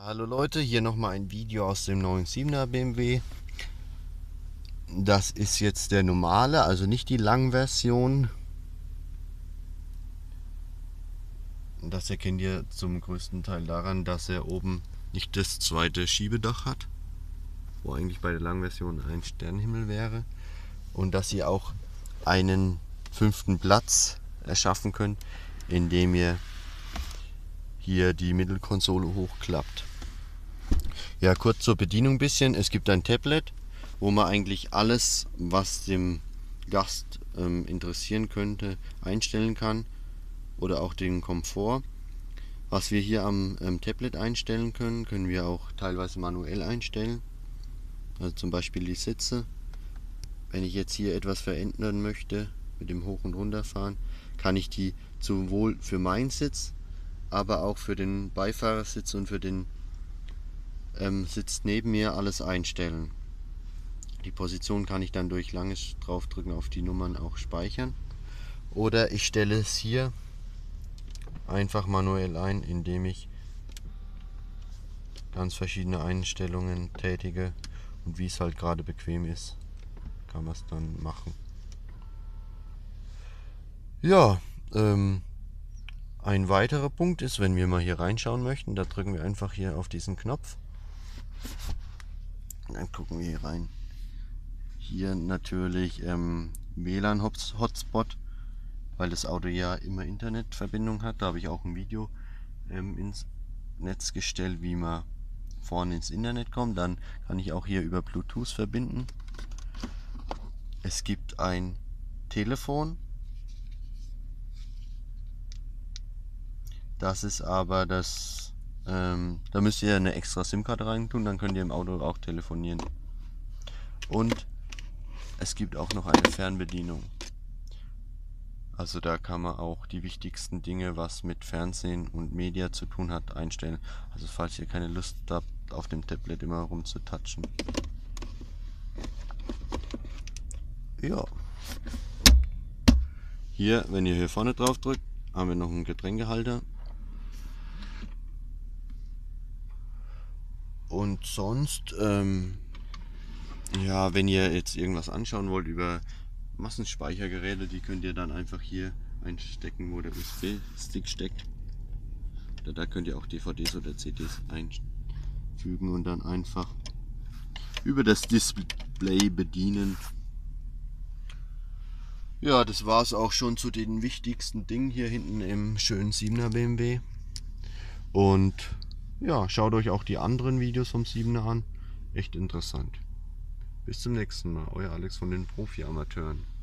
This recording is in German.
Hallo Leute, hier nochmal ein Video aus dem neuen 7er BMW. Das ist jetzt der normale, also nicht die Langversion. Das erkennt ihr zum größten Teil daran, dass er oben nicht das zweite Schiebedach hat, wo eigentlich bei der Langversion ein Sternenhimmel wäre. Und dass ihr auch einen 5. Platz erschaffen könnt, indem ihr hier die Mittelkonsole hochklappt. Ja, kurz zur Bedienung ein bisschen. Es gibt ein Tablet, wo man eigentlich alles, was dem Gast interessieren könnte, einstellen kann. Oder auch den Komfort. Was wir hier am Tablet einstellen können, können wir auch teilweise manuell einstellen. Also zum Beispiel die Sitze. Wenn ich jetzt hier etwas verändern möchte, mit dem Hoch- und Runterfahren, kann ich die sowohl für meinen Sitz, aber auch für den Beifahrersitz und für den Sitz neben mir alles einstellen. Die Position kann ich dann durch langes Draufdrücken auf die Nummern auch speichern. Oder ich stelle es hier einfach manuell ein, indem ich ganz verschiedene Einstellungen tätige, und wie es halt gerade bequem ist, kann man es dann machen. Ja, ein weiterer Punkt ist, wenn wir mal hier reinschauen möchten, da drücken wir einfach hier auf diesen Knopf. Und dann gucken wir hier rein. Hier natürlich WLAN-Hotspot, weil das Auto ja immer Internetverbindung hat. Da habe ich auch ein Video ins Netz gestellt, wie man vorne ins Internet kommt. Dann kann ich auch hier über Bluetooth verbinden. Es gibt ein Telefon. Das ist aber das, da müsst ihr eine extra SIM-Karte rein tun, dann könnt ihr im Auto auch telefonieren. Und es gibt auch noch eine Fernbedienung. Also da kann man auch die wichtigsten Dinge, was mit Fernsehen und Media zu tun hat, einstellen. Also falls ihr keine Lust habt, auf dem Tablet immer rumzutatschen. Ja. Hier, wenn ihr hier vorne drauf drückt, haben wir noch einen Getränkehalter. Und sonst, ja, wenn ihr jetzt irgendwas anschauen wollt über Massenspeichergeräte, die könnt ihr dann einfach hier einstecken, wo der USB-Stick steckt. Oder da könnt ihr auch DVDs oder CDs einfügen und dann einfach über das Display bedienen. Ja, das war es auch schon zu den wichtigsten Dingen hier hinten im schönen 7er BMW. Und ja, schaut euch auch die anderen Videos vom 7er an. Echt interessant. Bis zum nächsten Mal. Euer Alex von den Profi-Amateuren.